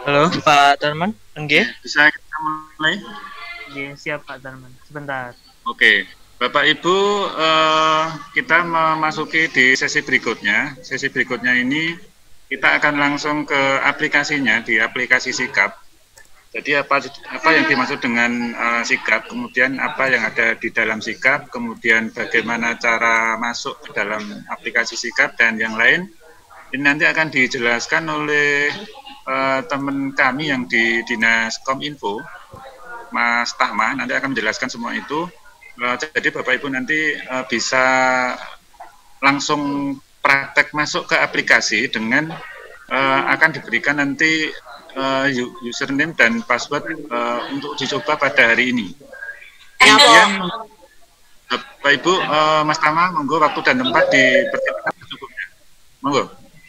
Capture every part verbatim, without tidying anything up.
Halo Pak Darman, enggak? Bisa kita mulai? Nggih, siap Pak Darman. Sebentar. Oke, Bapak Ibu, eh, kita memasuki di sesi berikutnya. Sesi berikutnya ini kita akan langsung ke aplikasinya di aplikasi Sikap. Jadi apa apa yang dimaksud dengan uh, Sikap, kemudian apa yang ada di dalam Sikap, kemudian bagaimana cara masuk ke dalam aplikasi Sikap dan yang lain. Ini nanti akan dijelaskan oleh uh, teman kami yang di Dinas Kominfo, Mas Tahma, nanti akan menjelaskan semua itu. Uh, jadi Bapak Ibu nanti uh, bisa langsung praktek masuk ke aplikasi dengan uh, akan diberikan nanti uh, username dan password uh, untuk dicoba pada hari ini. Kemudian Bapak Ibu, uh, Mas Tama, monggo waktu dan tempat dipersilakan secukupnya. Monggo.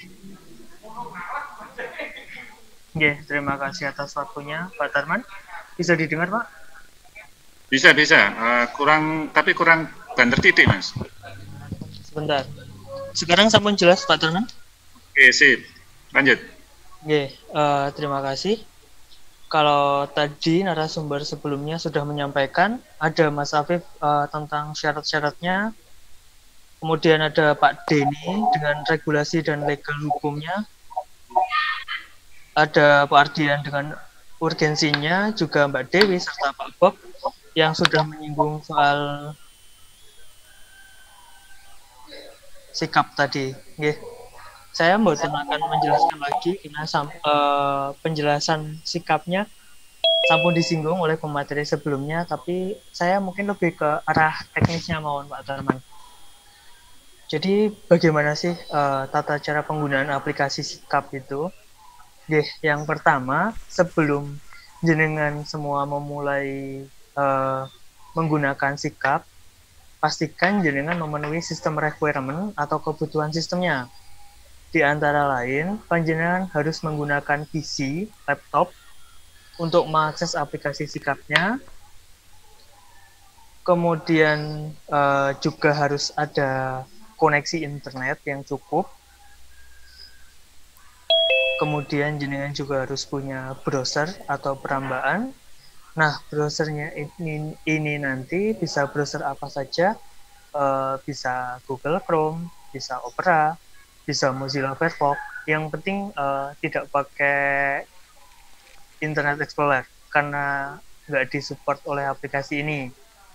Nggih, terima kasih atas waktunya Pak Darman. Bisa didengar Pak? Bisa, bisa. Uh, kurang, tapi kurang banter titik, Mas. Sebentar. Sekarang sampun jelas Pak Darman? Oke, sip. Lanjut. Nggih, uh, terima kasih. Kalau tadi narasumber sebelumnya sudah menyampaikan, ada Mas Afif uh, tentang syarat-syaratnya, kemudian ada Pak Denny dengan regulasi dan legal hukumnya, ada Pak Ardian dengan urgensinya, juga Mbak Dewi serta Pak Bob yang sudah menyinggung soal sikap tadi. Nggih. Saya mboten akan menjelaskan lagi karena uh, penjelasan sikapnya sampun disinggung oleh pemateri sebelumnya, tapi saya mungkin lebih ke arah teknisnya mawon Pak Darman. Jadi bagaimana sih uh, tata cara penggunaan aplikasi sikap itu? Nggih, yang pertama sebelum jenengan semua memulai uh, menggunakan sikap, pastikan jenengan memenuhi sistem requirement atau kebutuhan sistemnya. Di antara lain, panjenengan harus menggunakan P C, laptop, untuk mengakses aplikasi sikapnya. Kemudian uh, juga harus ada koneksi internet yang cukup. Kemudian jenengan juga harus punya browser atau perambaan. Nah, browsernya ini, ini nanti bisa browser apa saja, uh, bisa Google Chrome, bisa Opera, bisa Mozilla Firefox. Yang penting uh, tidak pakai Internet Explorer karena nggak disupport oleh aplikasi ini.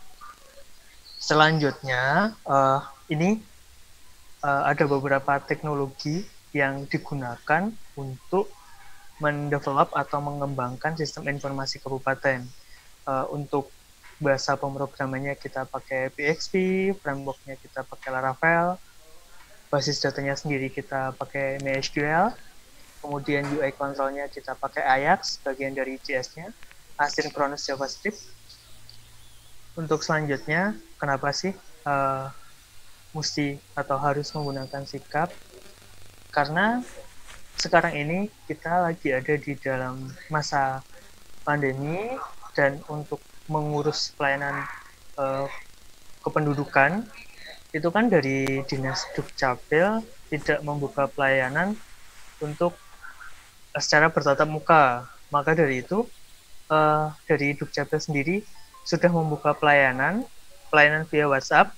Selanjutnya, uh, ini uh, ada beberapa teknologi yang digunakan untuk mendevelop atau mengembangkan sistem informasi kabupaten. Uh, untuk bahasa pemrogramannya kita pakai P X P, frameworknya kita pakai Laravel, basis datanya sendiri kita pakai MySQL, kemudian U I control-nya kita pakai Ajax, bagian dari J S-nya, asynchronous JavaScript. Untuk selanjutnya, kenapa sih uh, mesti atau harus menggunakan sikap? Karena sekarang ini kita lagi ada di dalam masa pandemi dan untuk mengurus pelayanan uh, kependudukan itu kan dari Dinas Dukcapil tidak membuka pelayanan untuk uh, secara bertatap muka. Maka dari itu uh, dari Dukcapil sendiri sudah membuka pelayanan pelayanan via WhatsApp.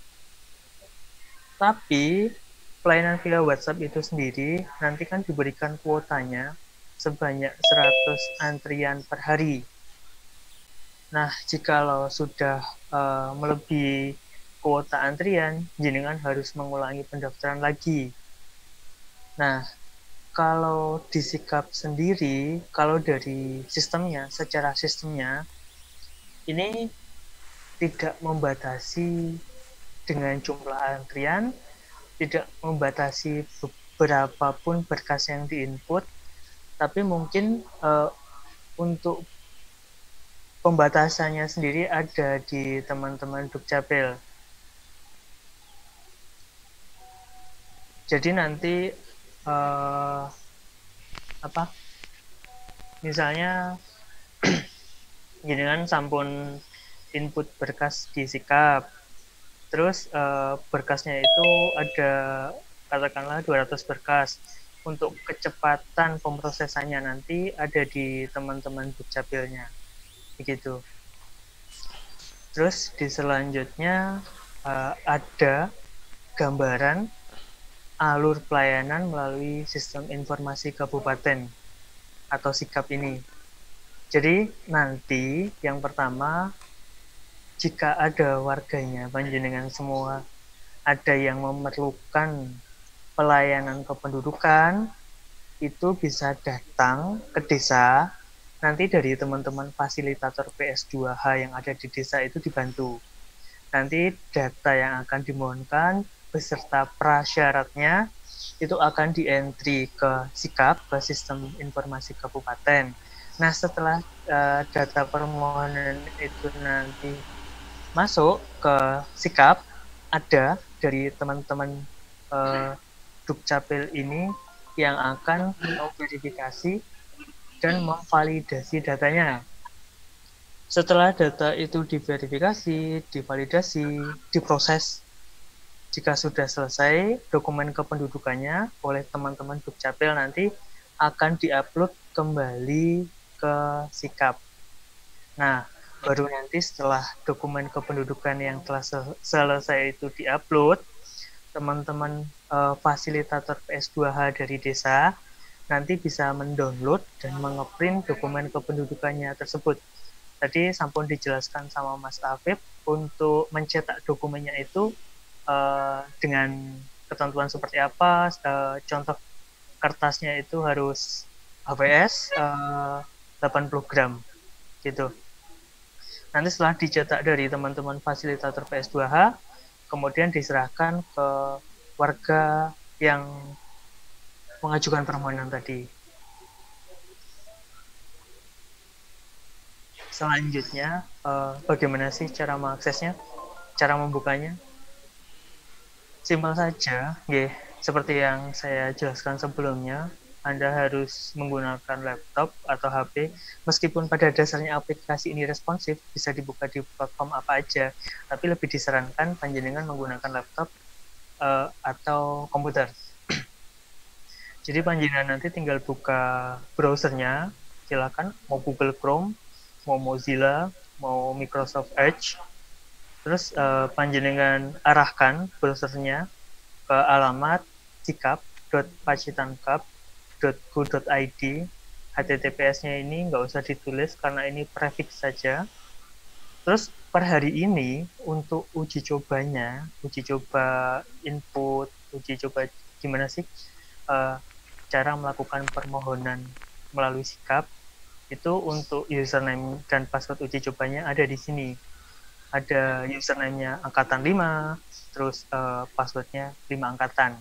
Tapi pelayanan via WhatsApp itu sendiri nanti kan diberikan kuotanya sebanyak seratus antrian per hari. Nah, jikalau sudah uh, melebihi kuota antrian, jenengan harus mengulangi pendaftaran lagi. Nah, kalau di Sikap sendiri, kalau dari sistemnya, secara sistemnya, ini tidak membatasi dengan jumlah antrian, tidak membatasi berapapun berkas yang diinput, tapi mungkin uh, untuk pembatasannya sendiri ada di teman-teman Dukcapil. Jadi nanti uh, apa? Misalnya jenengan sampun input berkas di Sikap. Terus uh, berkasnya itu ada katakanlah dua ratus berkas. untuk kecepatan pemrosesannya nanti ada di teman-teman Dukcapilnya, begitu. Terus di selanjutnya uh, ada gambaran alur pelayanan melalui sistem informasi kabupaten atau sikap ini. Jadi nanti yang pertama, jika ada warganya panjenengan semua ada yang memerlukan pelayanan kependudukan, itu bisa datang ke desa. Nanti dari teman-teman fasilitator P S dua H yang ada di desa itu dibantu. Nanti data yang akan dimohonkan beserta prasyaratnya itu akan di-entry ke sikap, ke sistem informasi kabupaten. Nah, setelah uh, data permohonan itu nanti masuk ke sikap, ada dari teman-teman uh, Dukcapil ini yang akan memverifikasi dan memvalidasi datanya. Setelah data itu diverifikasi, divalidasi, diproses, jika sudah selesai, dokumen kependudukannya oleh teman-teman Dukcapil nanti akan diupload kembali ke sikap. Nah, baru nanti setelah dokumen kependudukan yang telah selesai itu diupload, teman-teman uh, fasilitator P S dua H dari desa nanti bisa mendownload dan mengeprint dokumen kependudukannya tersebut. Tadi sampun dijelaskan sama Mas Afif untuk mencetak dokumennya itu uh, dengan ketentuan seperti apa, uh, contoh kertasnya itu harus H V S uh, delapan puluh gram gitu. Nanti setelah dicetak dari teman-teman fasilitator P S dua H, kemudian diserahkan ke warga yang mengajukan permohonan tadi. Selanjutnya, eh, bagaimana sih cara mengaksesnya, cara membukanya? Simpel saja, ya, seperti yang saya jelaskan sebelumnya. Anda harus menggunakan laptop atau H P, meskipun pada dasarnya aplikasi ini responsif, bisa dibuka di platform apa aja, tapi lebih disarankan panjenengan menggunakan laptop uh, atau komputer. Jadi panjenengan nanti tinggal buka browsernya, silakan mau Google Chrome, mau Mozilla, mau Microsoft Edge, terus uh, panjenengan arahkan browsernya ke alamat sikap dot pacitankap dot go dot i d. H T T P S-nya ini nggak usah ditulis karena ini prefix saja. Terus per hari ini untuk uji cobanya, uji coba input, uji coba gimana sih uh, cara melakukan permohonan melalui sikap, itu untuk username dan password uji cobanya ada di sini. Ada username-nya angkatan lima, terus uh, password-nya lima angkatan.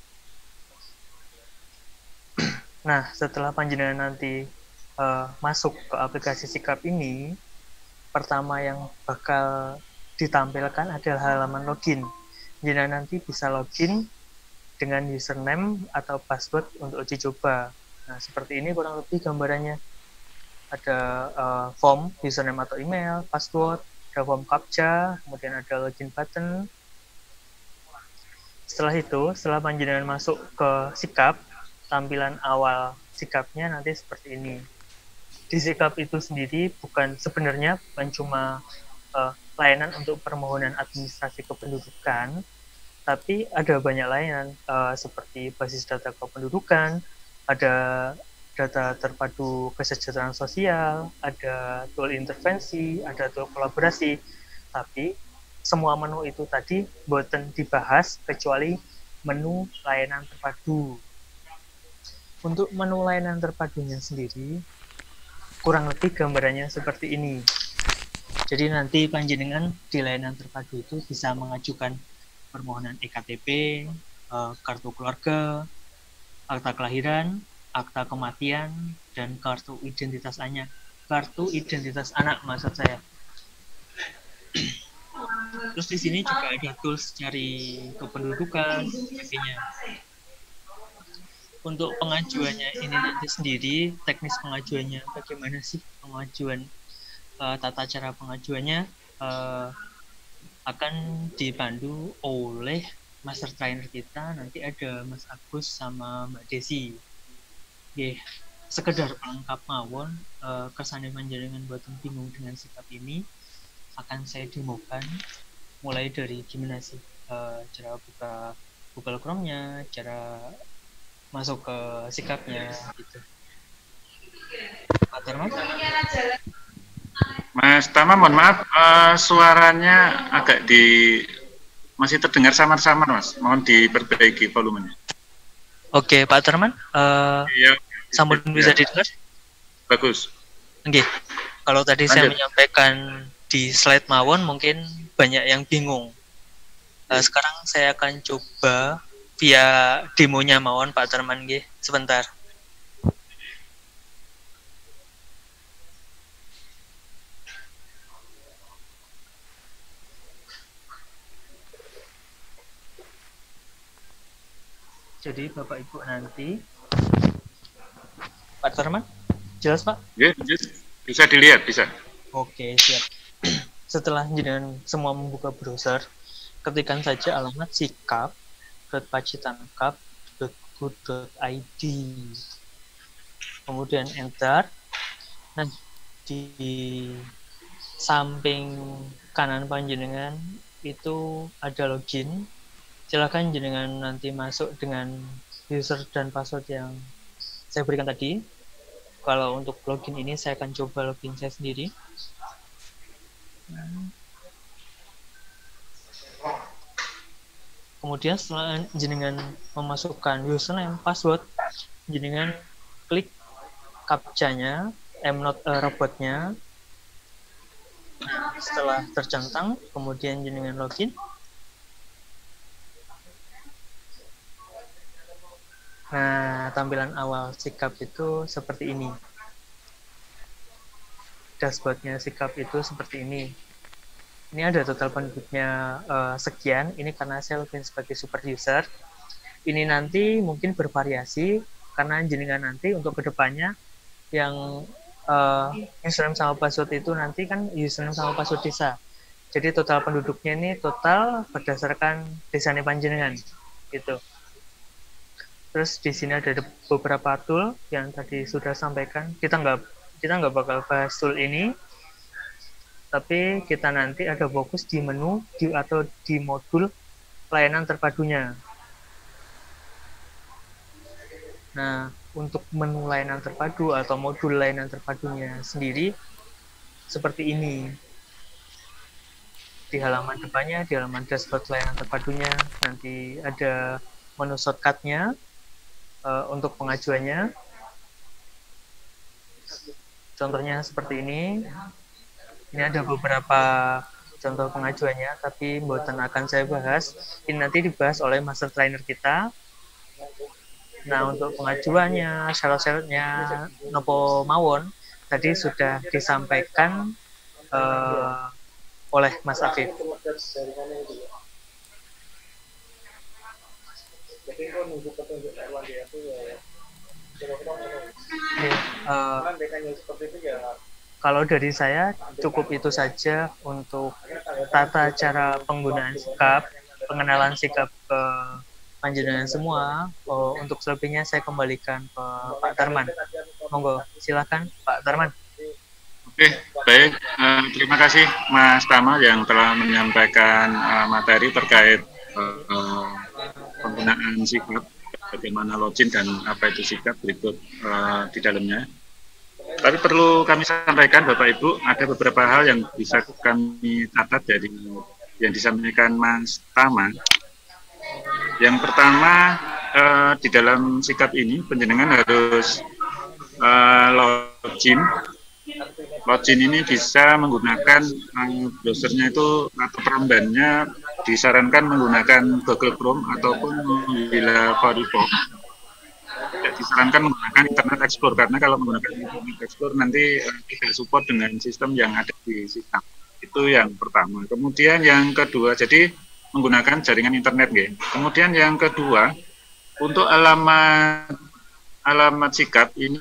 Nah, setelah panjenengan nanti uh, masuk ke aplikasi sikap ini, pertama yang bakal ditampilkan adalah halaman login. Jadi nanti bisa login dengan username atau password untuk uji coba. Nah, seperti ini kurang lebih gambarannya. Ada uh, form username atau email, password, ada form captcha, kemudian ada login button. Setelah itu, setelah panjenengan masuk ke sikap, tampilan awal sikapnya nanti seperti ini. Di sikap itu sendiri bukan sebenarnya bukan cuma uh, layanan untuk permohonan administrasi kependudukan, tapi ada banyak layanan uh, seperti basis data kependudukan, ada data terpadu kesejahteraan sosial, ada tool intervensi, ada tool kolaborasi, tapi semua menu itu tadi boten dibahas kecuali menu layanan terpadu. Untuk menu layanan terpadunya sendiri, kurang lebih gambarannya seperti ini. Jadi nanti panjenengan di layanan terpadu itu bisa mengajukan permohonan E K T P, kartu keluarga, akta kelahiran, akta kematian, dan kartu identitas anak. Kartu identitas anak maksud saya. Terus di sini juga ada tools cari kependudukan, sebagainya. Untuk pengajuannya ini nanti sendiri, teknis pengajuannya bagaimana sih pengajuan, uh, tata cara pengajuannya uh, akan dipandu oleh master trainer kita nanti ada Mas Agus sama Mbak Desi. Oke, sekedar pelengkap mawon, uh, kersane panjenengan boten bingung dengan sikap ini akan saya demokan mulai dari gimana sih uh, cara buka Google Chrome-nya, cara masuk ke sikapnya gitu. Pak Tarman? Mas Tama, mohon maaf, uh, suaranya agak di masih terdengar samar-samar, Mas. Mohon diperbaiki volumenya. Oke, Pak Tarman, uh, ya, sampun ya. Bisa didengar? Bagus. Oke, kalau tadi Lanjut. Saya menyampaikan di slide mawon mungkin banyak yang bingung. Uh, sekarang saya akan coba via demonya mawon, Pak Tarman, nggih. Sebentar. Jadi Bapak Ibu nanti, Pak Tarman, jelas Pak? Ya, bisa dilihat, bisa. Oke, siap. Setelah jenengan semua membuka browser, ketikkan saja alamat sikap dot pacitankap dot go dot i d. Kemudian enter. Nah, di samping kanan panjenengan itu ada login. Silakan jenengan nanti masuk dengan user dan password yang saya berikan tadi. Kalau untuk login ini saya akan coba login saya sendiri. Kemudian setelah jenengan memasukkan username, password, jenengan klik captcha-nya, mnot uh, robotnya. Setelah tercentang, kemudian jenengan login. Nah, tampilan awal sikap itu seperti ini. Dashboardnya sikap itu seperti ini. Ini ada total penduduknya uh, sekian. Ini karena saya login sebagai super user. Ini nanti mungkin bervariasi karena jenengan nanti untuk kedepannya yang uh, username sama password itu nanti kan username sama password desa. Jadi total penduduknya ini total berdasarkan desanya panjenengan, gitu. Terus di sini ada beberapa tool yang tadi sudah sampaikan. Kita nggak kita nggak bakal bahas tool ini, tapi kita nanti ada fokus di menu di, atau di modul layanan terpadunya. Nah, untuk menu layanan terpadu atau modul layanan terpadunya sendiri seperti ini. Di halaman depannya, di halaman dashboard layanan terpadunya, nanti ada menu shortcut-nya. Uh, untuk pengajuannya, contohnya seperti ini. Ini ada beberapa contoh pengajuannya, tapi mboten akan saya bahas. Ini nanti dibahas oleh master trainer kita. Nah, untuk pengajuannya, syarat-syaratnya, nopo mawon, tadi sudah disampaikan uh, oleh Mas Afif. Uh, kalau dari saya cukup itu saja untuk tata cara penggunaan sikap, pengenalan sikap ke panjenengan semua. Oh, untuk selebihnya saya kembalikan ke Pak Tarman. Monggo, silakan Pak Tarman. Oke, baik. Uh, terima kasih Mas Tama yang telah menyampaikan uh, materi terkait uh, penggunaan sikap, bagaimana login dan apa itu sikap berikut uh, di dalamnya. Tapi perlu kami sampaikan Bapak Ibu, ada beberapa hal yang bisa kami catat dari yang disampaikan Mas Tama. Yang pertama, uh, di dalam sikap ini penjenengan harus uh, login. Login ini bisa menggunakan uh, browsernya itu atau perambannya disarankan menggunakan Google Chrome ataupun bila Firefox. Tidak disarankan menggunakan Internet Explorer karena kalau menggunakan Internet Explorer nanti uh, tidak support dengan sistem yang ada di sistem. Itu yang pertama. Kemudian yang kedua, jadi menggunakan jaringan internet, gitu. Kemudian yang kedua, untuk alamat alamat sikap ini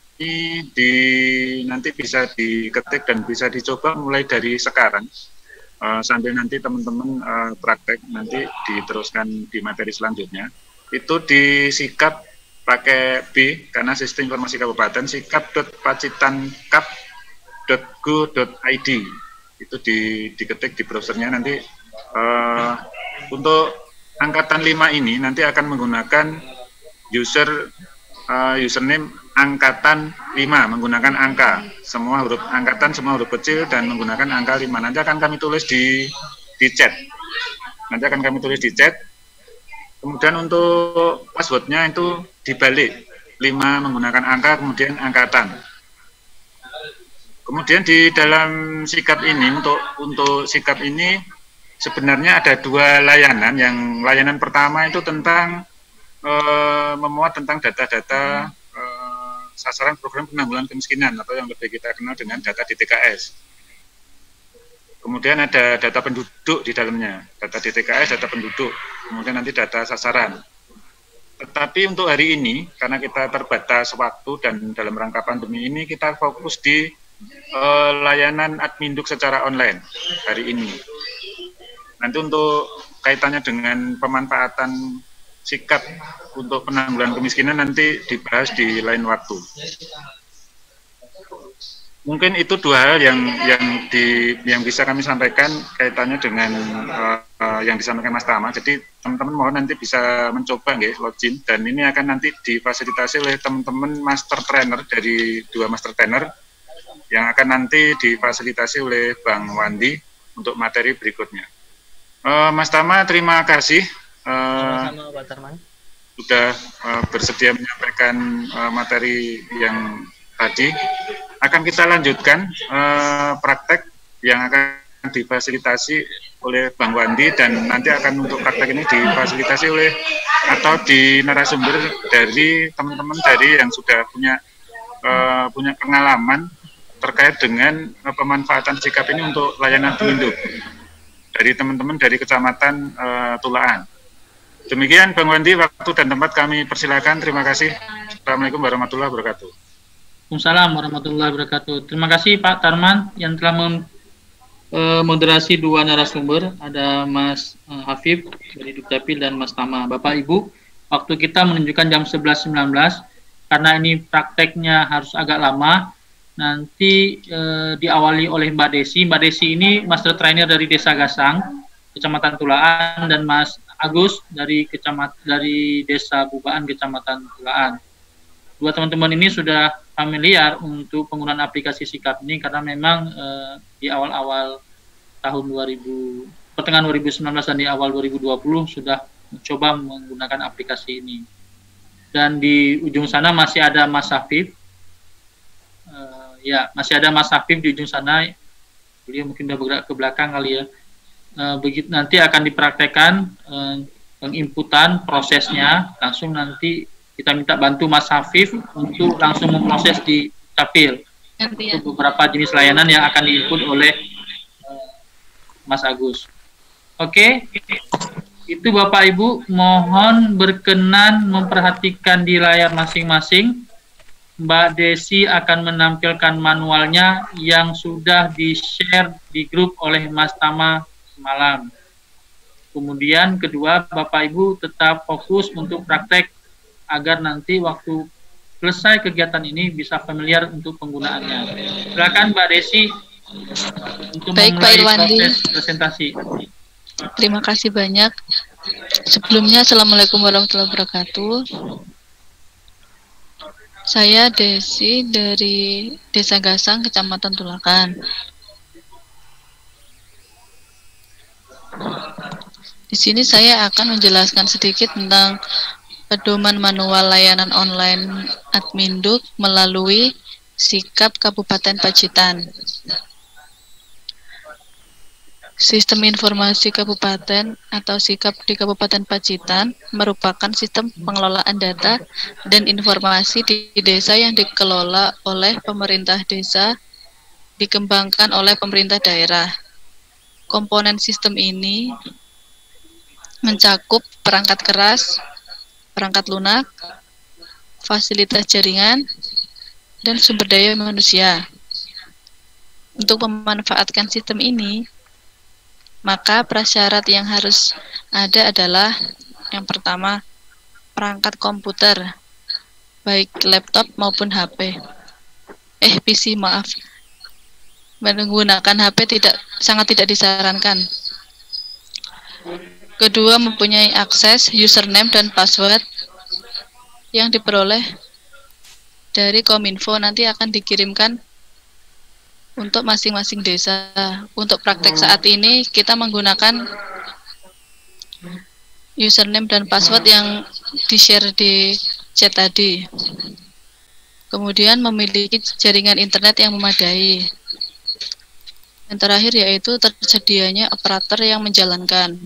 Ini di nanti bisa diketik dan bisa dicoba mulai dari sekarang. uh, sambil nanti teman-teman uh, praktek nanti diteruskan di materi selanjutnya. Itu disikap pakai B karena sistem informasi kabupaten sikap.pacitankap dot go dot i d itu di, diketik di browsernya nanti. Uh, untuk angkatan lima ini nanti akan menggunakan user uh, username angkatan lima menggunakan angka, semua huruf angkatan, semua huruf kecil dan menggunakan angka lima. Nanti akan kami tulis di di chat. Nanti akan kami tulis di chat. Kemudian untuk passwordnya itu dibalik, lima menggunakan angka kemudian angkatan. Kemudian di dalam sikap ini untuk untuk sikap ini sebenarnya ada dua layanan. Yang layanan pertama itu tentang e, memuat tentang data-data e, sasaran program penanggulangan kemiskinan atau yang lebih kita kenal dengan data D T K S. Kemudian ada data penduduk di dalamnya, data D T K S, data penduduk, kemudian nanti data sasaran. Tetapi untuk hari ini, karena kita terbatas waktu dan dalam rangka pandemi ini, kita fokus di e, layanan Adminduk secara online hari ini. Nanti untuk kaitannya dengan pemanfaatan sikap untuk penanggulangan kemiskinan nanti dibahas di lain waktu. Mungkin itu dua hal yang yang di yang bisa kami sampaikan kaitannya dengan uh, uh, yang disampaikan Mas Tama. Jadi teman-teman mohon nanti bisa mencoba nggih login, dan ini akan nanti difasilitasi oleh teman-teman master trainer dari dua master trainer yang akan nanti difasilitasi oleh Bang Wandi untuk materi berikutnya. Uh, Mas Tama, terima kasih uh, Sama-sama, Pak Tarman. sudah uh, bersedia menyampaikan uh, materi yang tadi. Akan kita lanjutkan uh, praktek yang akan difasilitasi oleh Bang Wandi, dan nanti akan untuk praktek ini difasilitasi oleh atau di narasumber dari teman-teman dari yang sudah punya uh, punya pengalaman terkait dengan uh, pemanfaatan sikap ini untuk layanan Adminduk dari teman-teman dari Kecamatan uh, Tulaan. Demikian Bang Wandi, waktu dan tempat kami persilakan. Terima kasih. Assalamualaikum warahmatullahi wabarakatuh. Waalaikumsalam warahmatullahi wabarakatuh. Terima kasih Pak Tarman yang telah memoderasi dua narasumber. Ada Mas uh, Hafib dari Dukcapil dan Mas Tama. Bapak Ibu, waktu kita menunjukkan jam sebelas sembilan belas. Karena ini prakteknya harus agak lama. Nanti uh, diawali oleh Mbak Desi. Mbak Desi ini master trainer dari Desa Gasang, Kecamatan Tulaan, dan Mas Agus dari Kecamat dari Desa Bubaan, Kecamatan Tulaan. Dua teman-teman ini sudah familiar untuk penggunaan aplikasi sikap ini karena memang eh, di awal-awal tahun dua ribu, pertengahan dua ribu sembilan belas dan di awal dua ribu dua puluh sudah mencoba menggunakan aplikasi ini. Dan di ujung sana masih ada Mas Hafif. Eh, ya, masih ada Mas Hafif di ujung sana. Beliau mungkin sudah bergerak ke belakang kali ya. Uh, begitu nanti akan dipraktekkan uh, penginputan prosesnya, langsung nanti kita minta bantu Mas Hafif untuk langsung memproses di Capil ya. Untuk beberapa jenis layanan yang akan diinput oleh uh, Mas Agus. Oke, okay. Itu Bapak Ibu mohon berkenan memperhatikan di layar masing-masing. Mbak Desi akan menampilkan manualnya yang sudah di-share di grup oleh Mas Tama semalam. Kemudian kedua, Bapak Ibu tetap fokus untuk praktek agar nanti waktu selesai kegiatan ini bisa familiar untuk penggunaannya. Silakan Mbak Desi untuk Baik, memulai Pak proses presentasi. Terima kasih banyak. Sebelumnya, Assalamualaikum warahmatullahi wabarakatuh. Saya Desi dari Desa Gasang, Kecamatan Tulakan. Di sini saya akan menjelaskan sedikit tentang pedoman manual layanan online Adminduk melalui Sikap Kabupaten Pacitan. Sistem Informasi Kabupaten atau Sikap di Kabupaten Pacitan merupakan sistem pengelolaan data dan informasi di desa yang dikelola oleh pemerintah desa, dikembangkan oleh pemerintah daerah. Komponen sistem ini mencakup perangkat keras, perangkat lunak, fasilitas jaringan, dan sumber daya manusia. Untuk memanfaatkan sistem ini, Maka prasyarat yang harus ada adalah yang pertama, perangkat komputer, baik laptop maupun H P. Eh, P C, maaf. Menggunakan H P tidak sangat tidak disarankan. Kedua, mempunyai akses username dan password yang diperoleh dari Kominfo, nanti akan dikirimkan untuk masing-masing desa. Untuk praktek saat ini kita menggunakan username dan password yang di-share di chat tadi. Kemudian memiliki jaringan internet yang memadai. Yang terakhir yaitu tersedianya operator yang menjalankan.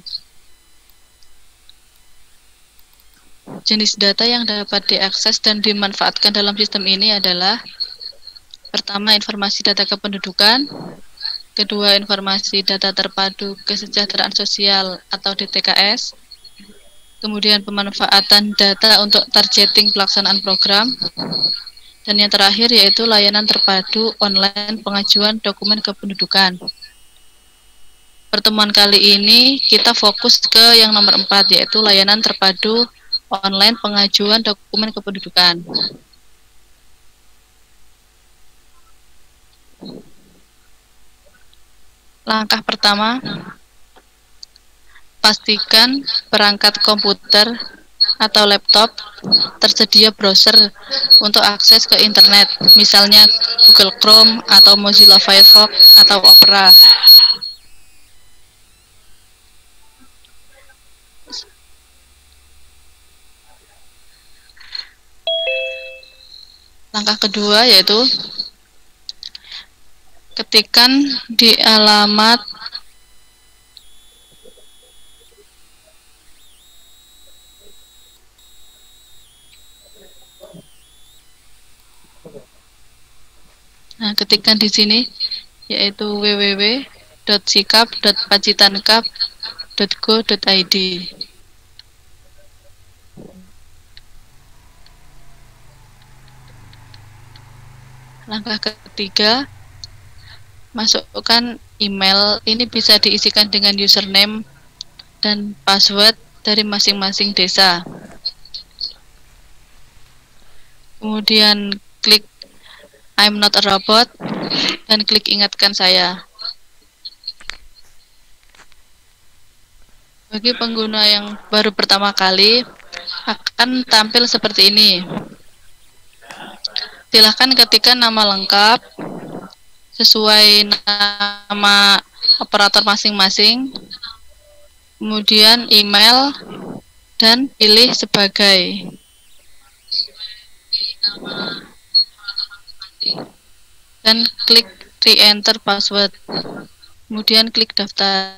Jenis data yang dapat diakses dan dimanfaatkan dalam sistem ini adalah pertama, informasi data kependudukan, kedua, informasi data terpadu kesejahteraan sosial atau D T K S, kemudian pemanfaatan data untuk targeting pelaksanaan program, dan yang terakhir yaitu layanan terpadu online pengajuan dokumen kependudukan. Pertemuan kali ini kita fokus ke yang nomor empat, yaitu layanan terpadu online pengajuan dokumen kependudukan. Langkah pertama, pastikan perangkat komputer atau laptop tersedia browser untuk akses ke internet, misalnya Google Chrome atau Mozilla Firefox atau Opera. Langkah kedua yaitu ketikkan di alamat Nah, ketikkan di sini yaitu w w w titik sikap titik pacitankap titik go titik i d. Langkah ketiga, masukkan email. Ini bisa diisikan dengan username dan password dari masing-masing desa. Kemudian klik I'm not a robot dan klik ingatkan saya. Bagi pengguna yang baru pertama kali akan tampil seperti ini. Silahkan ketikkan nama lengkap sesuai nama operator masing-masing, kemudian email, dan pilih sebagai. Dan klik re-enter password, kemudian klik daftar.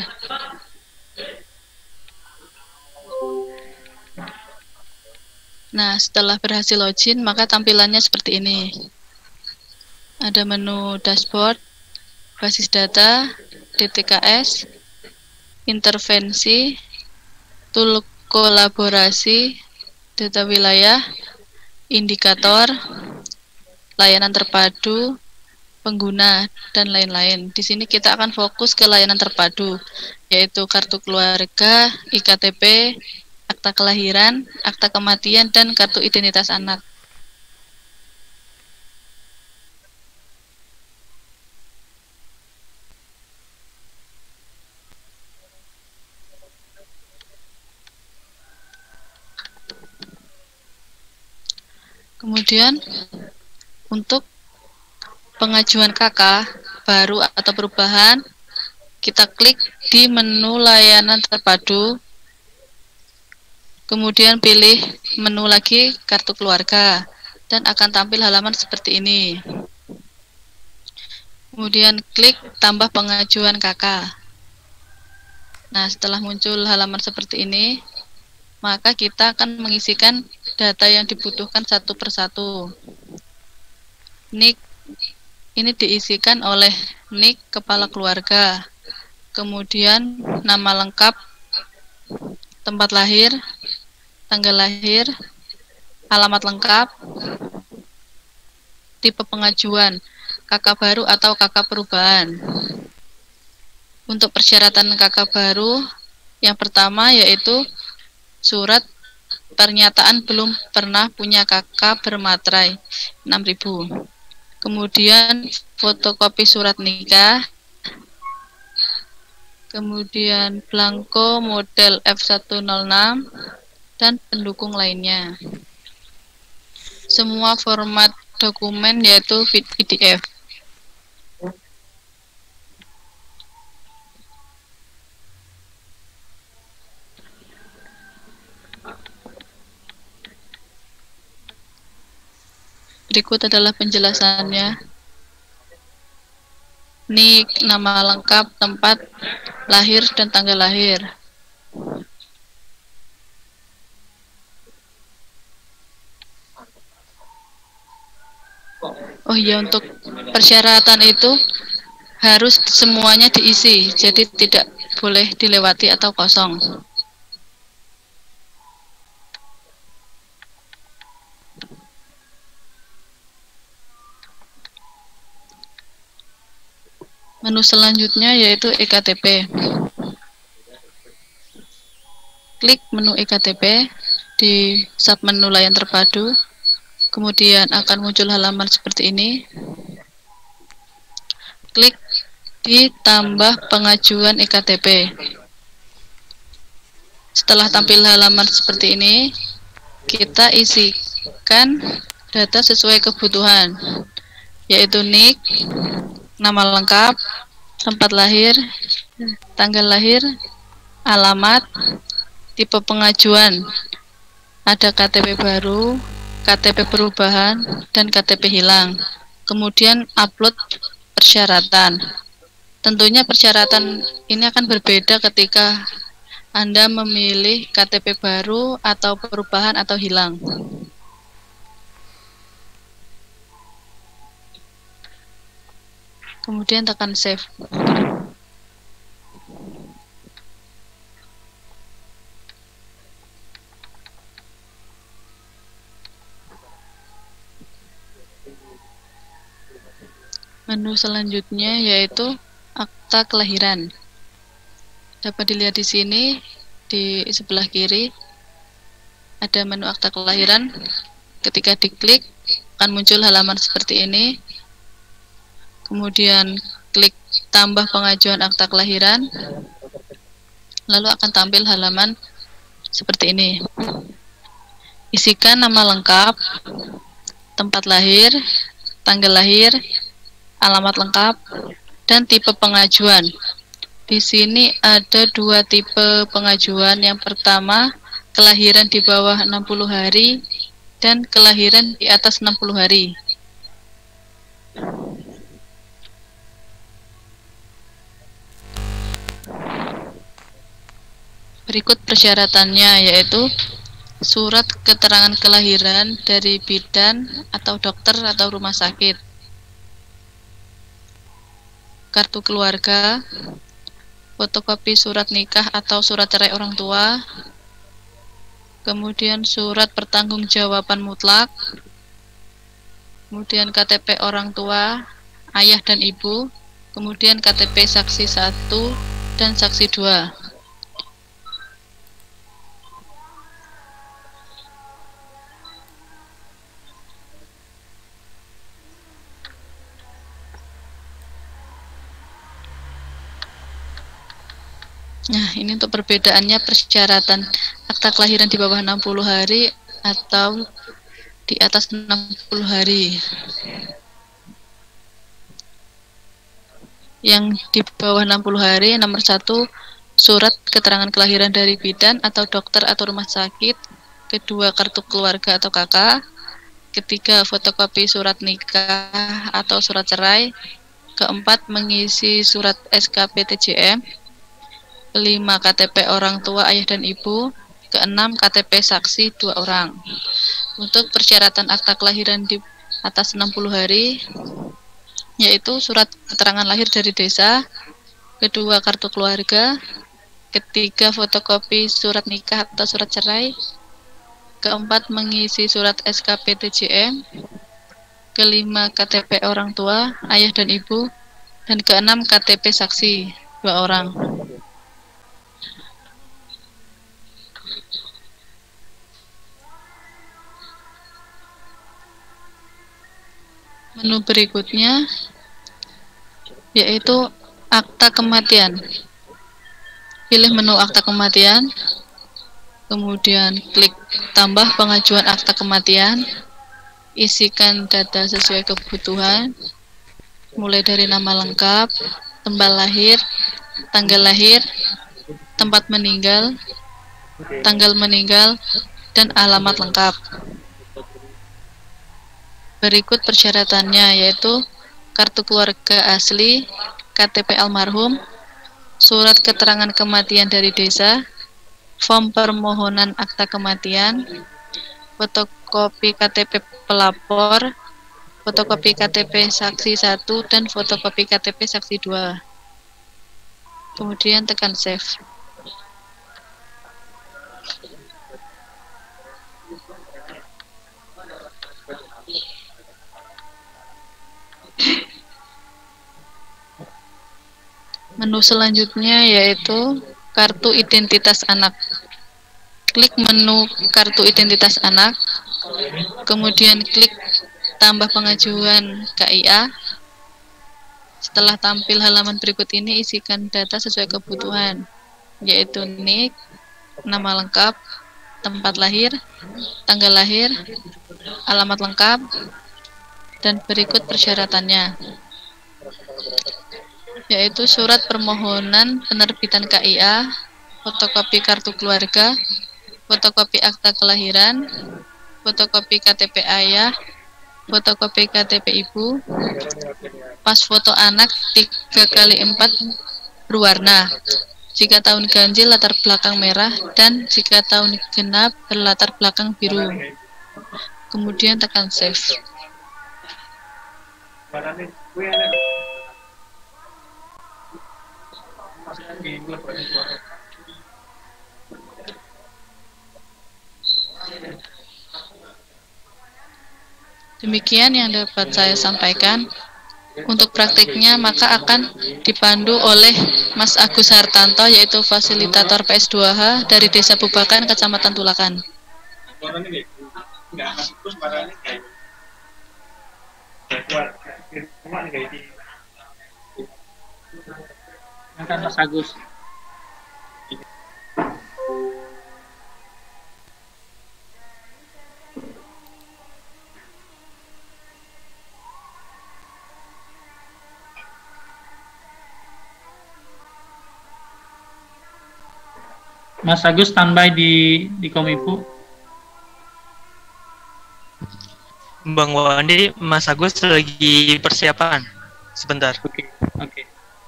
Nah, setelah berhasil login, maka tampilannya seperti ini. Ada menu dashboard, basis data, D T K S, intervensi, tool kolaborasi, data wilayah, indikator, layanan terpadu, pengguna, dan lain-lain. Di sini kita akan fokus ke layanan terpadu, yaitu kartu keluarga, I K T P, akta kelahiran, akta kematian, dan kartu identitas anak. Kemudian untuk pengajuan K K baru atau perubahan, kita klik di menu layanan terpadu, kemudian pilih menu lagi kartu keluarga, dan akan tampil halaman seperti ini. Kemudian klik tambah pengajuan K K. Nah, setelah muncul halaman seperti ini, maka kita akan mengisikan data yang dibutuhkan satu persatu. Nik ini diisikan oleh nik kepala keluarga, kemudian nama lengkap, tempat lahir, tanggal lahir, alamat lengkap, tipe pengajuan, K K baru atau K K perubahan. Untuk persyaratan K K baru, yang pertama yaitu surat pernyataan belum pernah punya K K bermaterai enam ribu. Kemudian fotokopi surat nikah, kemudian blanko model F seratus enam, dan pendukung lainnya. Semua format dokumen yaitu P D F. Berikut adalah penjelasannya. Nik, nama lengkap, tempat lahir, dan tanggal lahir. Oh iya, untuk persyaratan itu harus semuanya diisi, jadi tidak boleh dilewati atau kosong. Menu selanjutnya yaitu E K T P. Klik menu E K T P di submenu layan terpadu, kemudian akan muncul halaman seperti ini. Klik di tambah pengajuan E K T P. Setelah tampil halaman seperti ini, kita isikan data sesuai kebutuhan, yaitu nik, nama lengkap, tempat lahir, tanggal lahir, alamat, tipe pengajuan, ada K T P baru, K T P perubahan, dan K T P hilang. Kemudian upload persyaratan. Tentunya persyaratan ini akan berbeda ketika Anda memilih K T P baru atau perubahan atau hilang. Kemudian tekan save. Menu selanjutnya yaitu akta kelahiran. Dapat dilihat di sini di sebelah kiri ada menu akta kelahiran. Ketika diklik akan muncul halaman seperti ini. Kemudian klik tambah pengajuan akta kelahiran, lalu akan tampil halaman seperti ini. Isikan nama lengkap, tempat lahir, tanggal lahir, alamat lengkap, dan tipe pengajuan. Di sini ada dua tipe pengajuan. Yang pertama, kelahiran di bawah enam puluh hari dan kelahiran di atas enam puluh hari. Berikut persyaratannya yaitu surat keterangan kelahiran dari bidan atau dokter atau rumah sakit, kartu keluarga, fotokopi surat nikah atau surat cerai orang tua, kemudian surat pertanggungjawaban mutlak, kemudian K T P orang tua, ayah dan ibu, kemudian K T P saksi satu dan saksi dua. Nah, ini untuk perbedaannya persyaratan akta kelahiran di bawah enam puluh hari atau di atas enam puluh hari. Yang di bawah enam puluh hari, nomor satu, surat keterangan kelahiran dari bidan atau dokter atau rumah sakit. Kedua, kartu keluarga atau K K. Ketiga, fotokopi surat nikah atau surat cerai. Keempat, mengisi surat S K P T J M. Kelima, K T P orang tua ayah dan ibu. Keenam, K T P saksi dua orang. Untuk persyaratan akta kelahiran di atas enam puluh hari, yaitu surat keterangan lahir dari desa. Kedua, kartu keluarga. Ketiga, fotokopi surat nikah atau surat cerai. Keempat, mengisi surat S K P T J M. Kelima, K T P orang tua ayah dan ibu. Dan keenam, K T P saksi. dua orang. Menu berikutnya yaitu akta kematian. Pilih menu akta kematian, kemudian klik tambah pengajuan akta kematian, isikan data sesuai kebutuhan, mulai dari nama lengkap, tanggal lahir, tanggal lahir, tempat meninggal, tanggal meninggal, dan alamat lengkap. Berikut persyaratannya yaitu kartu keluarga asli, K T P almarhum, surat keterangan kematian dari desa, form permohonan akta kematian, fotokopi K T P pelapor, fotokopi K T P saksi satu, dan fotokopi K T P saksi dua. Kemudian tekan save. Menu selanjutnya yaitu kartu identitas anak. Klik menu kartu identitas anak, kemudian klik tambah pengajuan K I A. Setelah tampil halaman berikut ini, isikan data sesuai kebutuhan, yaitu nik, nama lengkap, tempat lahir, tanggal lahir, alamat lengkap, dan berikut persyaratannya, yaitu surat permohonan penerbitan K I A, fotokopi kartu keluarga, fotokopi akta kelahiran, fotokopi K T P ayah, fotokopi K T P ibu, pas foto anak tiga kali empat berwarna, jika tahun ganjil latar belakang merah, dan jika tahun genap berlatar belakang biru. Kemudian tekan save. Demikian yang dapat saya sampaikan. Untuk praktiknya maka akan dipandu oleh Mas Agus Hartanto, yaitu fasilitator P S dua H dari Desa Bubakan, Kecamatan Tulakan. Mas Agus. Mas Agus standby di di Kominfo. Bang Wandi, Mas Agus lagi persiapan. Sebentar. Oke, oke.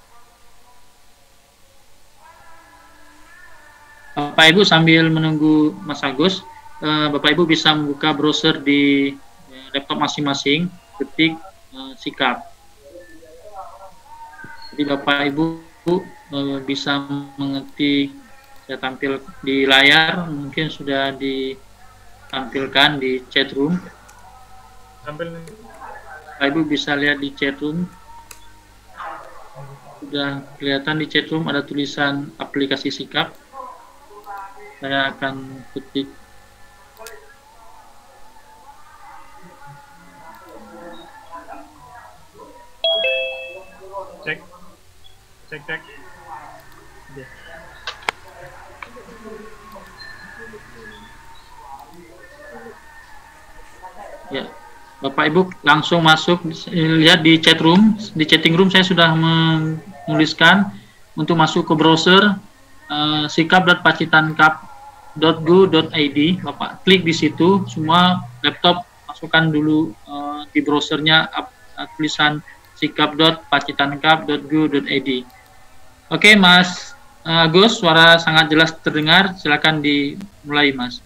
Bapak Ibu sambil menunggu Mas Agus, eh, Bapak Ibu bisa membuka browser di eh, laptop masing-masing, ketik eh, sikap. Jadi Bapak Ibu eh, bisa mengetik, saya tampil di layar, mungkin sudah ditampilkan di chat room. Bapak Ibu bisa lihat di chat room. Sudah kelihatan di chat room ada tulisan aplikasi sikap. Saya akan ketik cek cek cek ya. Bapak Ibu langsung masuk, lihat di chat room, di chatting room saya sudah menuliskan untuk masuk ke browser uh, sikap dot pacitankap dot go dot i d. Bapak klik di situ, semua laptop masukkan dulu uh, di browsernya uh, tulisan sikap dot pacitankap dot go dot i d. Oke, Mas uh, Agus, suara sangat jelas terdengar, silakan dimulai, Mas.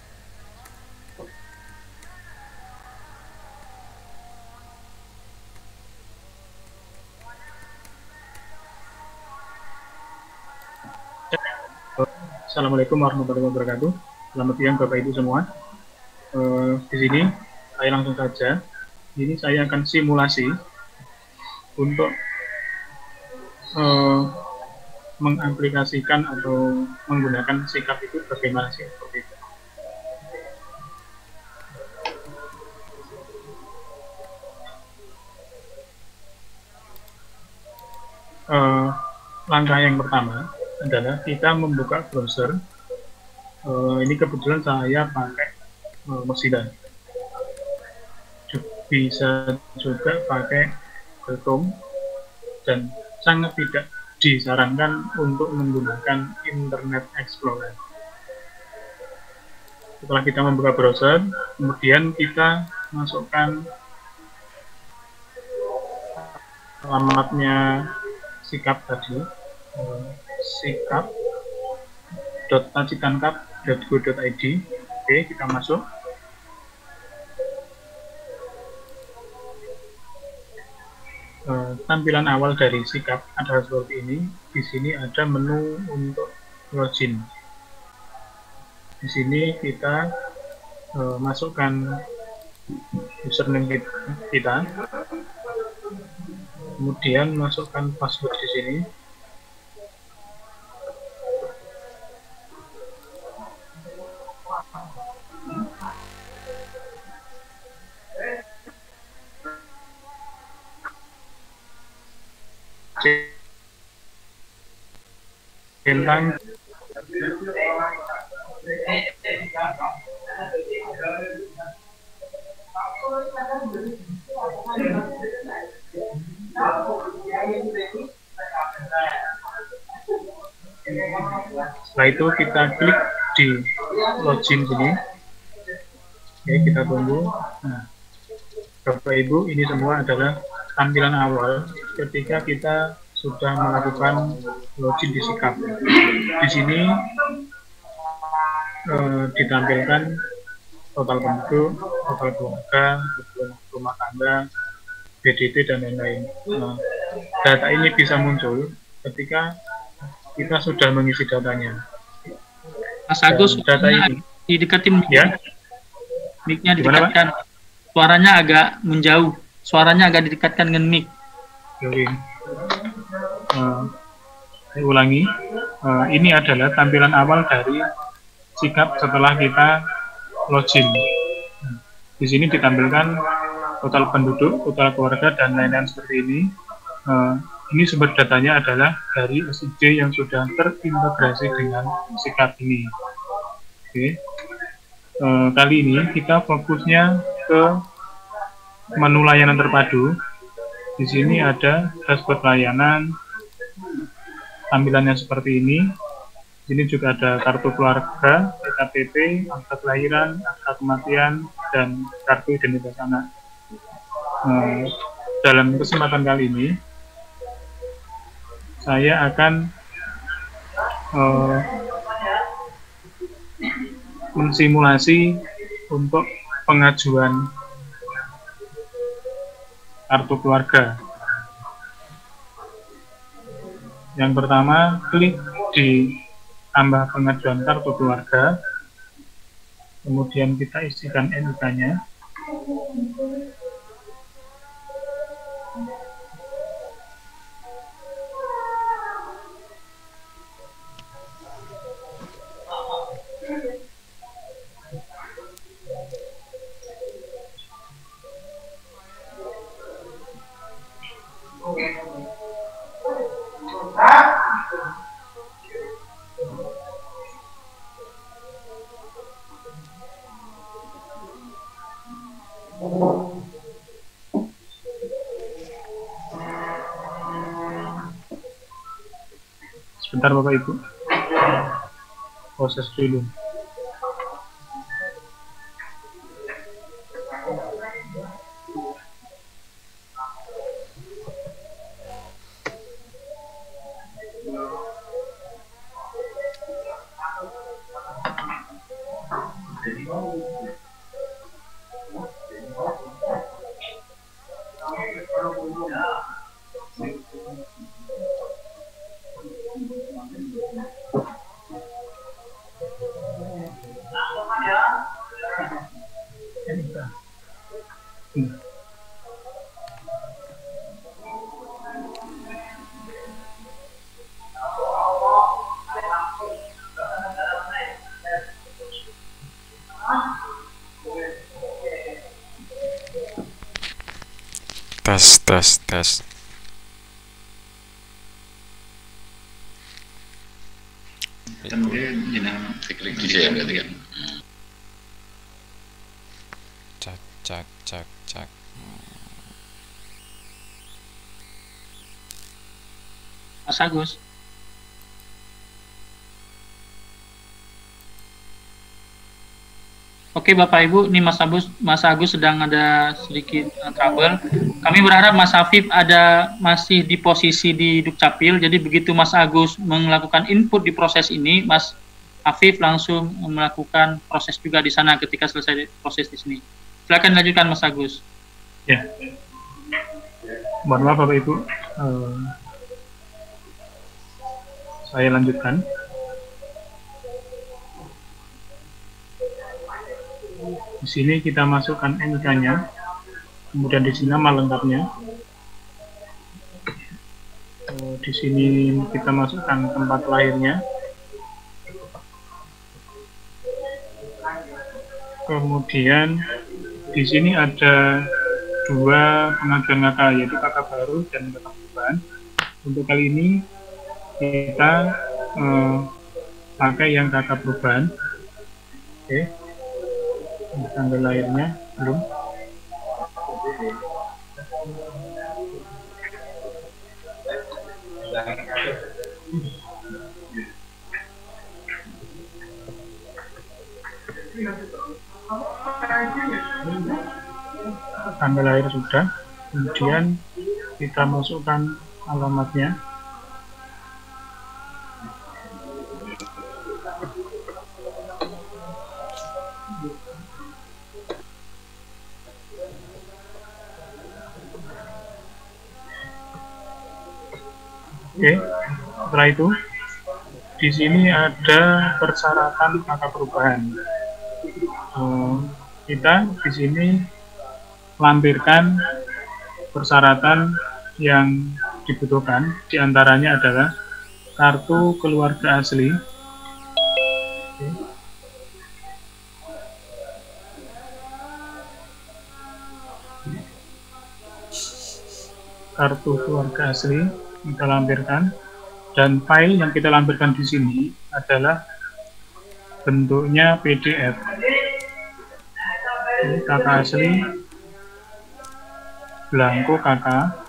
Assalamualaikum warahmatullahi wabarakatuh. Selamat siang Bapak Ibu semua. Uh, di sini saya langsung saja. Ini saya akan simulasi untuk uh, mengaplikasikan atau menggunakan sikap itu bagaimana sih seperti itu. Uh, langkah yang pertama adalah kita membuka browser. Uh, ini kebetulan saya pakai uh, Mozilla. Bisa juga pakai Chrome dan sangat tidak disarankan untuk menggunakan Internet Explorer. Setelah kita membuka browser, kemudian kita masukkan alamatnya sikap tadi, sikap dot pacitankap dot go dot i d. Oke, kita masuk. Uh, tampilan awal dari sikap adalah seperti ini. Di sini ada menu untuk login. Di sini kita uh, masukkan username kita, kemudian masukkan password di sini. Tentang setelah itu kita klik di login sini. Oke, kita tunggu. Nah, Bapak Ibu, ini semua adalah tampilan awal ketika kita sudah melakukan login di sikap. Di sini eh, ditampilkan total penduduk, total keluarga, rumah tangga, B D T dan lain-lain. Nah, data ini bisa muncul ketika kita sudah mengisi datanya. Mas Agus, data ini didekatin ya. Mic-nya didekatkan. Suaranya agak menjauh. Suaranya agak didekatkan dengan mic. Oke. Uh, saya ulangi. Uh, ini adalah tampilan awal dari sikap setelah kita login. Di sini ditampilkan total penduduk, total keluarga, dan lain-lain seperti ini. Uh, ini sumber datanya adalah dari S I D yang sudah terintegrasi dengan sikap ini. Oke. Uh, kali ini kita fokusnya ke menu layanan terpadu. Di sini ada dashboard layanan, tampilannya seperti ini. Di sini juga ada kartu keluarga, K T P, akta kelahiran, akta kematian, dan kartu identitas anak. Uh, dalam kesempatan kali ini, saya akan uh, mensimulasi untuk pengajuan kartu keluarga. Yang pertama, klik di tambah pengajuan kartu keluarga, kemudian kita isikan N I K-nya. Sebentar Bapak Ibu, proses dulu. tes tes tes. Kemudian jenang klik di saya berarti kan. Cak cak cak cak. Mas Agus. Oke Bapak Ibu, ini Mas Agus, Mas Agus sedang ada sedikit uh, trouble. Kami berharap Mas Afif ada masih di posisi di Dukcapil. Jadi begitu Mas Agus melakukan input di proses ini, Mas Afif langsung melakukan proses juga di sana ketika selesai proses di sini. Silakan lanjutkan Mas Agus. Ya. Mohon maaf Bapak Ibu. Uh, saya lanjutkan. Di sini kita masukkan N I K-nya, kemudian di sini nama lengkapnya. Di sini kita masukkan tempat lahirnya. Kemudian di sini ada dua pengajuan K K, yaitu K K baru dan K K perubahan. Untuk kali ini kita eh, pakai yang K K perubahan. Oke. Tanggal lahirnya belum. Tanggal lahir sudah, kemudian kita masukkan alamatnya. Oke, setelah itu di sini ada persyaratan K K perubahan. Uh, kita di sini lampirkan persyaratan yang dibutuhkan. Di antaranya adalah kartu keluarga asli, oke. Kartu keluarga asli kita lampirkan, dan file yang kita lampirkan di sini adalah bentuknya P D F. Ini K K asli, blanko K K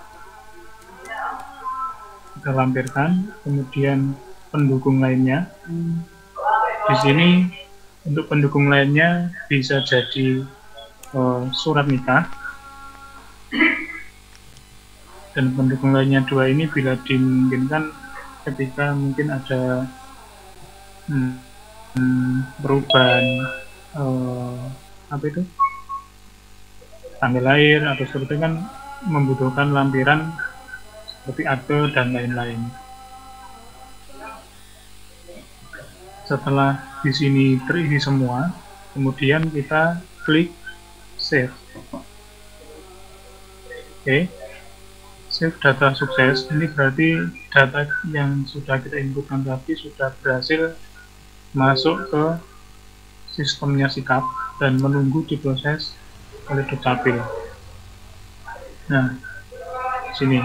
kita lampirkan, kemudian pendukung lainnya. Di sini untuk pendukung lainnya bisa jadi uh, surat nikah. Dan pendukung lainnya dua ini bila dimungkinkan ketika mungkin ada hmm, hmm, perubahan eh, apa itu tanggal lahir atau seperti kan membutuhkan lampiran seperti akte dan lain-lain. Setelah di sini terisi semua, kemudian kita klik save. Oke. Okay. Save data sukses, ini berarti data yang sudah kita inputkan tadi sudah berhasil masuk ke sistemnya Sikap dan menunggu diproses oleh Dukcapil. Nah, sini.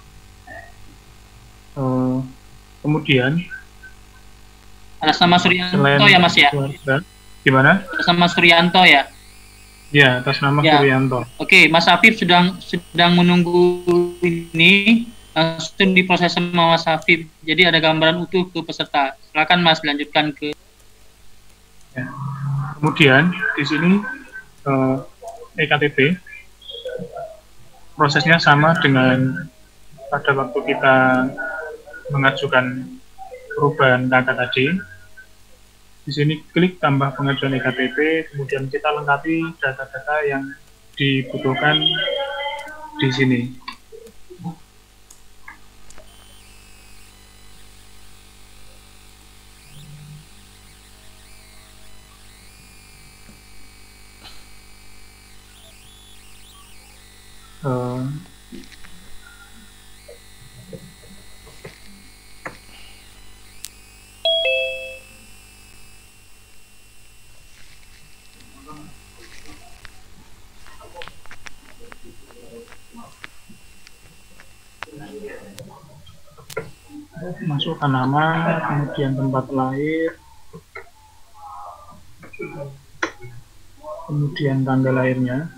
Uh, kemudian atas nama Suryanto ya Mas ya? Keluarga, gimana? Atas nama Suryanto ya? Ya, atas nama ya. Suryanto. Oke, Mas Afif sedang sedang menunggu ini, langsung diproses sama Mas Afif. Jadi ada gambaran utuh ke peserta. Silakan Mas dilanjutkan ke. Ya. Kemudian di sini eh, E K T P prosesnya sama dengan pada waktu kita mengajukan perubahan K K tadi. Di sini klik tambah pengajuan E K T P, kemudian kita lengkapi data-data yang dibutuhkan di sini. Uh, Masukkan nama, kemudian tempat lahir, kemudian tanggal lahirnya.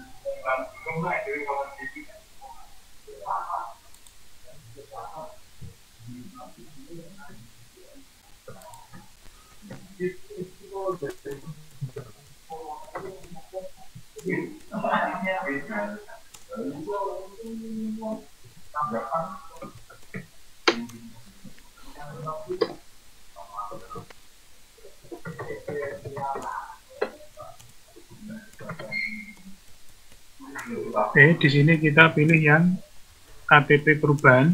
Oke, di sini kita pilih yang K T P perubahan.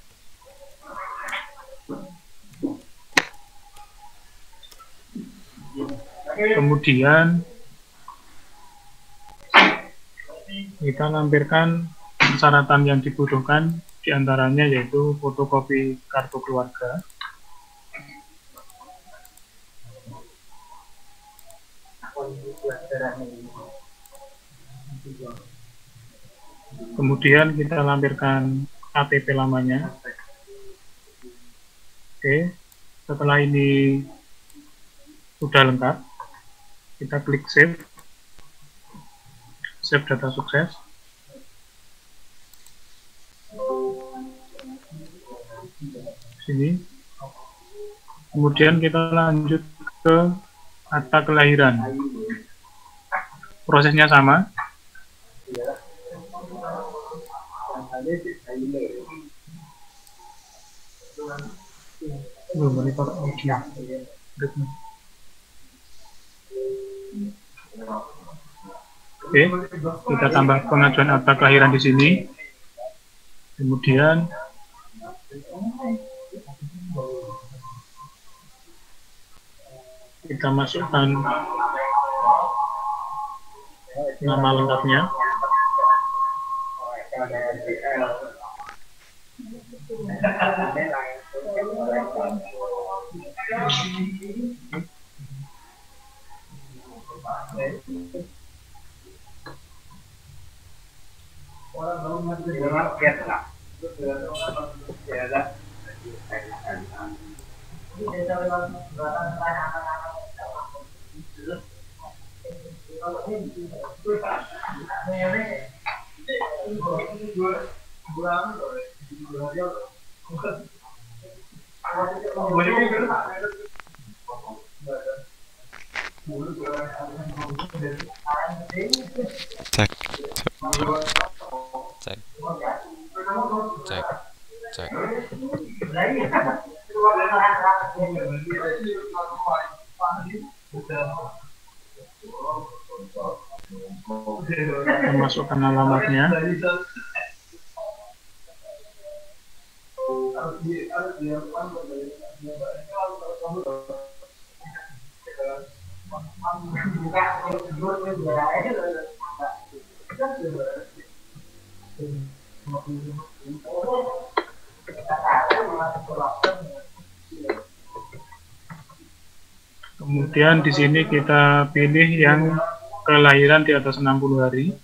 Kemudian kita lampirkan persyaratan yang dibutuhkan, diantaranya yaitu fotokopi kartu keluarga, kemudian kita lampirkan K T P lamanya. Oke, setelah ini sudah lengkap, kita klik save, save data sukses. Sini. Kemudian kita lanjut ke akta kelahiran. Prosesnya sama. Belum monitor audio. Oke, kita tambah pengajuan akta kelahiran di sini. Kemudian kita masukkan nama lengkapnya. Cek, cek, cek, cek. Masukkan alamatnya. Kemudian di sini kita pilih yang kelahiran di atas enam puluh hari.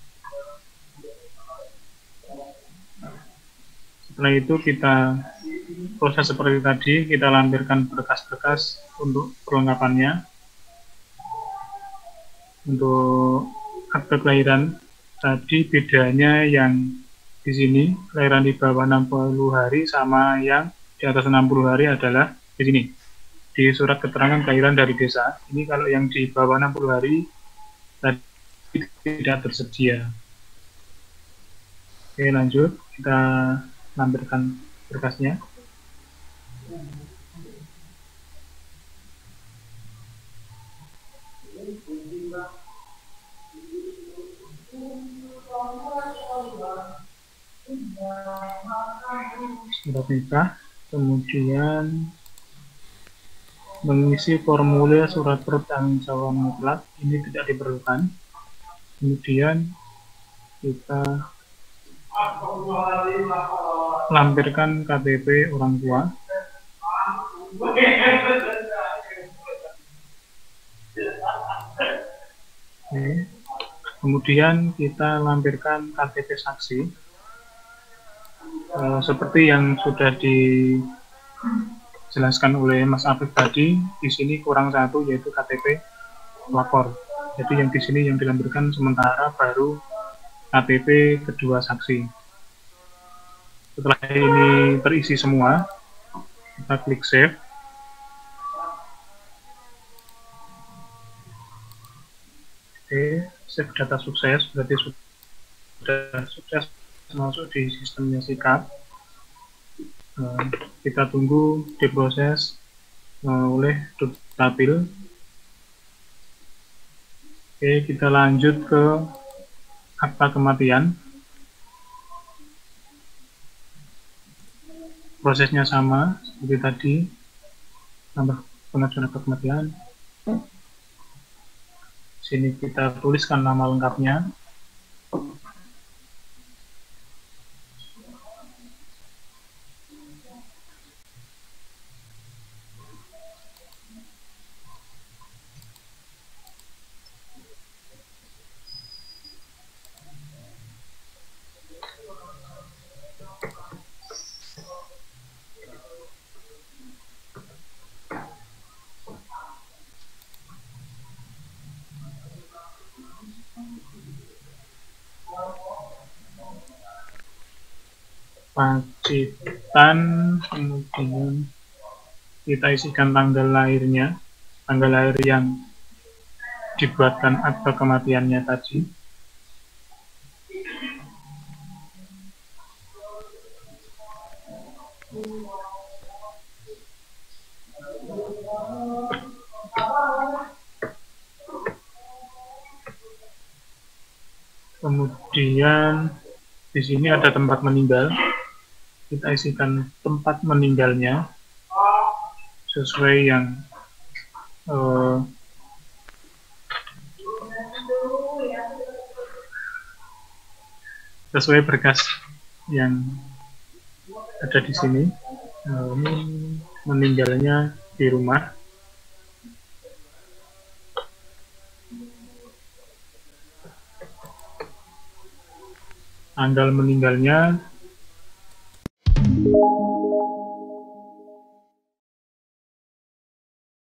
Setelah itu kita proses seperti tadi, kita lampirkan berkas-berkas untuk perlengkapannya. Untuk akte kelahiran tadi bedanya yang di sini kelahiran di bawah enam puluh hari sama yang di atas enam puluh hari adalah di sini di surat keterangan kelahiran dari desa. Ini kalau yang di bawah enam puluh hari tadi tidak tersedia. Oke, lanjut kita lampirkan berkasnya. Surat nikah, kemudian mengisi formulir surat pertanggungjawaban mutlak, ini tidak diperlukan. Kemudian kita lampirkan K T P orang tua. Oke. Kemudian kita lampirkan K T P saksi. uh, seperti yang sudah dijelaskan oleh Mas Afif tadi, di sini kurang satu yaitu K T P lapor. Jadi yang di sini yang dilampirkan sementara baru K T P kedua saksi. Setelah ini terisi semua, kita klik save. Oke, save data sukses, berarti sudah sukses masuk di sistemnya Sikap. Uh, kita tunggu diproses uh, oleh Dukcapil. Oke, kita lanjut ke akta kematian. Prosesnya sama seperti tadi, tambah pengajuan akta kematian. Sini kita tuliskan nama lengkapnya. Pacitan, kemudian kita isikan tanggal lahirnya, tanggal lahir yang dibuatkan akta kematiannya tadi. Kemudian di sini ada tempat meninggal. Kita isikan tempat meninggalnya sesuai yang uh, sesuai berkas yang ada di sini. Uh, ini meninggalnya di rumah. Tanggal meninggalnya